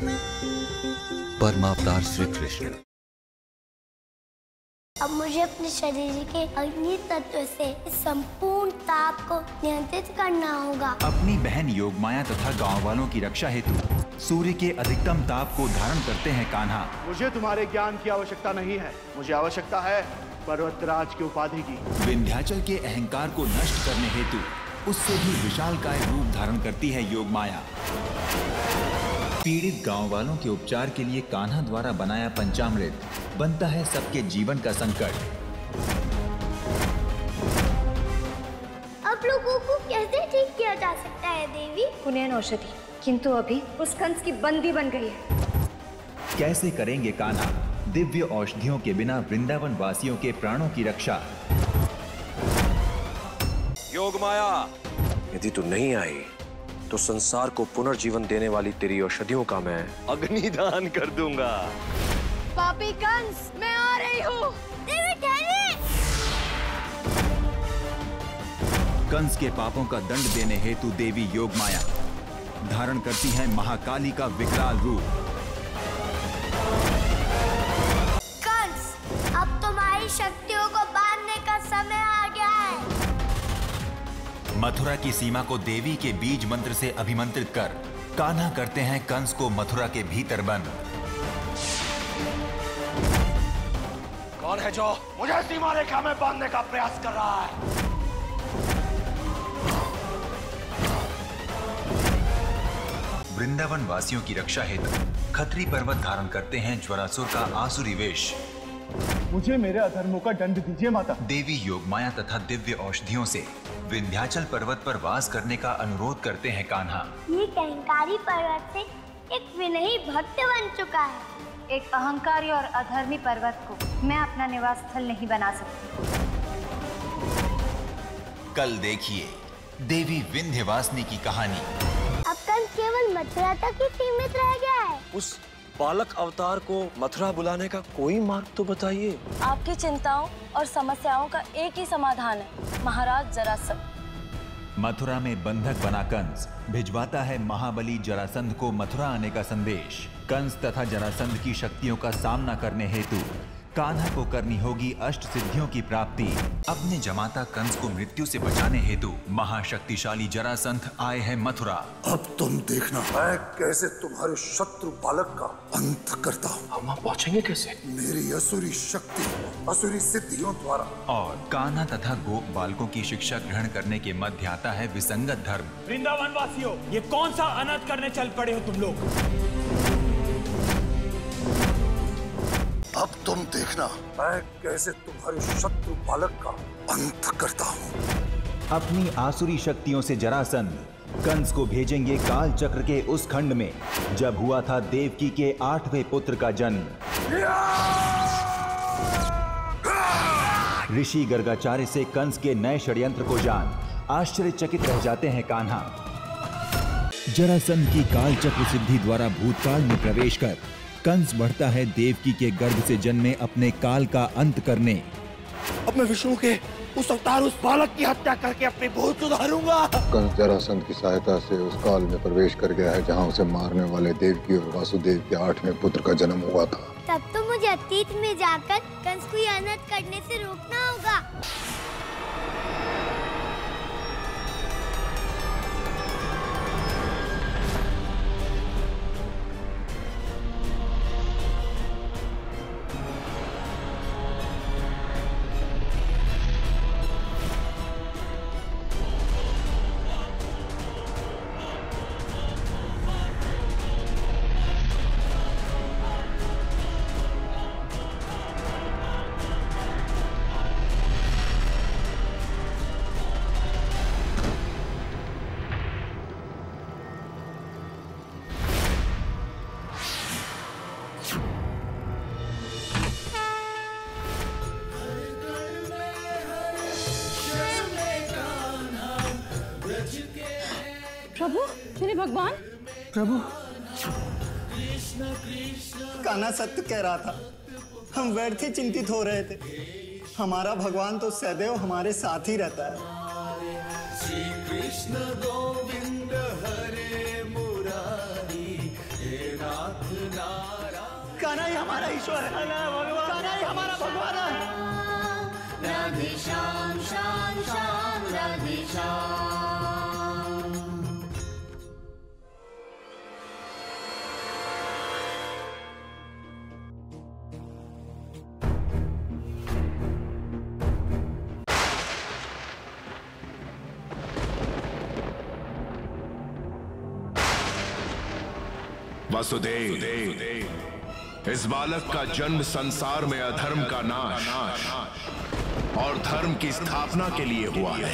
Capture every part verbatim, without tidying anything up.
परमावतार श्री कृष्ण। अब मुझे अपने शरीर के अग्नि तत्व से इस संपूर्ण ताप को नियंत्रित करना होगा। अपनी बहन योगमाया तथा गांव वालों की रक्षा हेतु सूर्य के अधिकतम ताप को धारण करते हैं कान्हा। मुझे तुम्हारे ज्ञान की आवश्यकता नहीं है, मुझे आवश्यकता है पर्वतराज की उपाधि की। विंध्याचल के अहंकार को नष्ट करने हेतु उससे भी विशालकाय रूप धारण करती है योगमाया। पीड़ित गांव वालों के उपचार के लिए कान्हा द्वारा बनाया पंचामृत बनता है सबके जीवन का संकट। अब लोगों को कैसे ठीक किया जा सकता है देवी? पुनः औषधि, किंतु अभी उस कंस की बंदी बन गई है। कैसे करेंगे कान्हा दिव्य औषधियों के बिना वृंदावन वासियों के प्राणों की रक्षा? योगमाया, यदि तू नहीं आई तो संसार को पुनर्जीवन देने वाली तेरी औषधियों का मैं अग्निदान कर दूंगा। पापी कंस, मैं आ रही हूँ। देवी ठहरिए। कंस के पापों का दंड देने हेतु देवी योगमाया धारण करती है महाकाली का विकराल रूप। कंस, अब तुम्हारी शक्तियों को बांधने का समय आ गया है। मथुरा की सीमा को देवी के बीज मंत्र से अभिमंत्रित कर कान्हा करते हैं कंस को मथुरा के भीतर बंद। कौन है जो मुझे सीमा रेखा में बांधने का प्रयास कर रहा है? वृंदावन वासियों की रक्षा हेतु खत्री पर्वत धारण करते हैं ज्वरासुर का आसुरी वेश। मुझे मेरे अधर्मों का दंड दीजिए माता। देवी योगमाया तथा दिव्य औषधियों से विंध्याचल पर्वत पर वास करने का अनुरोध करते हैं कान्हा। ये कहिंकारी पर्वत से एक विनयी भक्त बन चुका है। एक अहंकारी और अधर्मी पर्वत को मैं अपना निवास स्थल नहीं बना सकती। कल देखिए देवी विंध्यवासिनी की कहानी। अब कंस केवल मथुरा तक ही सीमित रह गया है। उस बालक अवतार को मथुरा बुलाने का कोई मार्ग तो बताइए। आपकी चिंताओं और समस्याओं का एक ही समाधान है, महाराज जरासंध। मथुरा में बंधक बना कंस भिजवाता है महाबली जरासंध को मथुरा आने का संदेश। कंस तथा जरासंध की शक्तियों का सामना करने हेतु कान्हा को करनी होगी अष्ट सिद्धियों की प्राप्ति। अपने जमाता कंस को मृत्यु से बचाने हेतु महाशक्तिशाली जरासंध आए हैं मथुरा। अब तुम देखना मैं कैसे तुम्हारे शत्रु बालक का अंत करता हूँ। हम वहाँ पहुँचेंगे कैसे? मेरी असुरी शक्ति, असुरी सिद्धियों द्वारा। और कान्हा तथा गोप बालकों की शिक्षा ग्रहण करने के मध्य आता है विसंगत धर्म। वृंदावन वासियों, ये कौन सा अनर्थ करने चल पड़े हो तुम लोग? अब तुम देखना मैं कैसे तुम्हारे शत्रु बालक का अंत करता हूँ। अपनी आसुरी शक्तियों से जरासंध कंस को भेजेंगे काल चक्र के उस खंड में जब हुआ था देवकी के आठवें पुत्र का जन्म। ऋषि गर्गाचार्य से कंस के नए षड्यंत्र को जान आश्चर्यचकित रह जाते हैं कान्हा। जरासंध की काल चक्र सिद्धि द्वारा भूतकाल में प्रवेश कर कंस बढ़ता है देवकी के गर्भ से जन्मे अपने काल का अंत करने। अब मैं विष्णु के उस अवतार उस बालक की हत्या करके अपनी भूत सुधारूंगा। कंस जरासंध की सहायता से उस काल में प्रवेश कर गया है जहाँ उसे मारने वाले देवकी और वासुदेव के आठवें पुत्र का जन्म हुआ था। तब तो मुझे अतीत में जाकर कंस को यह अनर्थ करने से रोकना होगा। प्रभु, मेरे भगवान। प्रभु, कान्हा सत्य कह रहा था। हम व्यर्थ ही चिंतित हो रहे थे। हमारा भगवान तो सदैव हमारे साथ ही रहता है। श्री कृष्ण गोविंद हरे मुरारी, हे नाथ ईश्वर है ना भगवान, कान्हा ही हमारा भगवान है। राधे श्याम श्याम श्याम राधे श्याम। वसुदेव, इस बालक का जन्म संसार में अधर्म का नाश और धर्म की स्थापना के लिए हुआ है।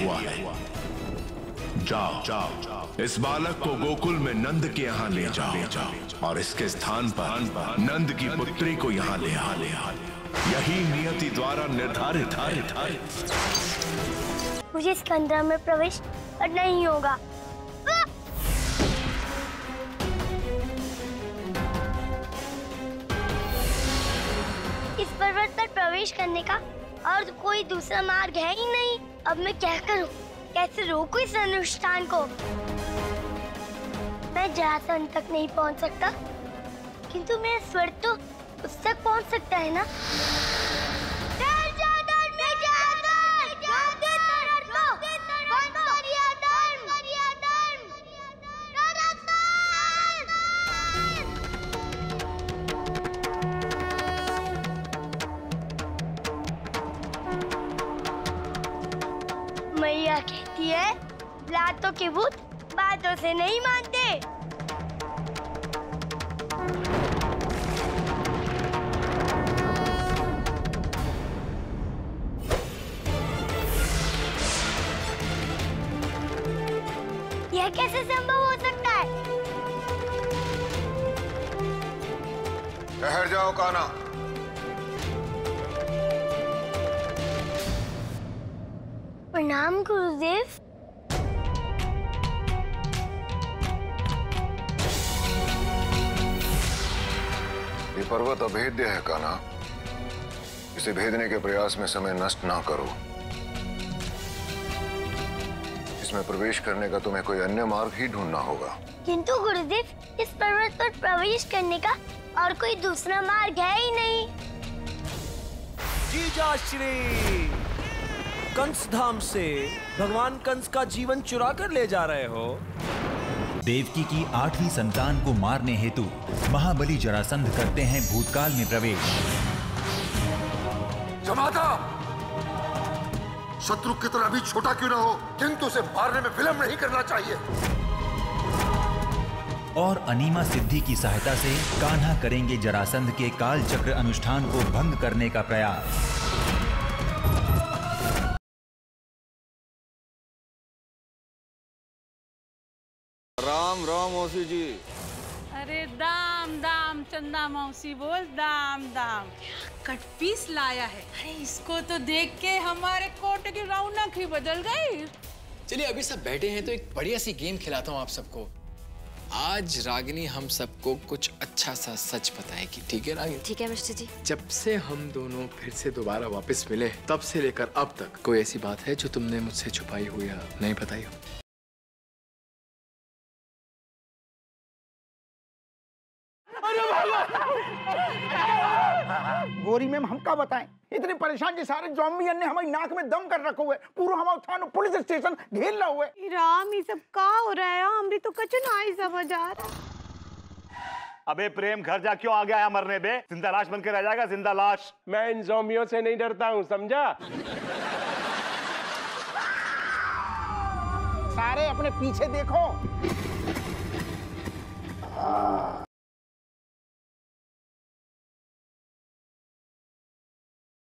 जाओ जाओ इस बालक को गोकुल में नंद के यहाँ ले जाओ और इसके स्थान पर नंद की पुत्री को यहाँ ले आ ले यही नियति द्वारा निर्धारित है। मुझे इस कंदरा में प्रवेश करना ही होगा। इस पर्वत पर प्रवेश करने का और कोई दूसरा मार्ग है ही नहीं। अब मैं क्या करूं? कैसे रोकूं इस अनुष्ठान को? मैं जरासंध तक नहीं पहुंच सकता, किंतु मेरा स्वर तो उस तक पहुंच सकता है ना। मैया कहती है लातों के भूत बातों से नहीं मानते। यह कैसे संभव हो सकता है? ठहर जाओ कान्हा। प्रणाम गुरुदेव। ये पर्वत अभेद्य है कान्हा, इसे भेदने के प्रयास में समय नष्ट ना करो। इसमें प्रवेश करने का तुम्हें कोई अन्य मार्ग ही ढूंढना होगा। किंतु गुरुदेव, इस पर्वत पर प्रवेश करने का और कोई दूसरा मार्ग है ही नहीं। जीजा श्री कंस धाम से भगवान कंस का जीवन चुरा कर ले जा रहे हो। देवकी की आठवीं संतान को मारने हेतु महाबली जरासंध करते हैं भूतकाल में प्रवेश। जमाता, शत्रु कितना भी छोटा क्यों ना हो, किंतु उसे मारने में विलंब नहीं करना चाहिए। और अनीमा सिद्धि की सहायता से कान्हा करेंगे जरासंध के काल चक्र अनुष्ठान को भंग करने का प्रयास। राम राम मौसी जी। अरे दाम दाम चंदा मौसी बोल दाम दाम। कट पीस लाया है। अरे इसको तो देख के हमारे कोटे की रौनक ही बदल गई। चलिए अभी सब बैठे हैं तो एक बढ़िया सी गेम खिलाता हूँ आप सबको। आज रागिनी हम सबको कुछ अच्छा सा सच बताएगी, ठीक है रागिनी? ठीक है मिस्टर जी। जब से हम दोनों फिर से दोबारा वापस मिले तब से लेकर अब तक कोई ऐसी बात है जो तुमने मुझसे छुपाई हो या नहीं बताई हो? गोरी मैम हम क्या बताएं, इतने परेशान जी सारे ज़ॉम्बियन ने हमारी नाक में दम कर रखा हुआ है। पूरा हमारा थाना पुलिस स्टेशन घेर ला हुआ है। राम ये सब का हो रहा है? हमरी तो कुछ नहीं समझ आ रहा। अबे प्रेम घर जा क्यों आ गया है मरने बे? जिंदा लाश बन के रह जाएगा, जिंदा लाश। मैं इन ज़ॉम्बियों से नहीं डरता हूँ, समझा? सारे अपने पीछे देखो।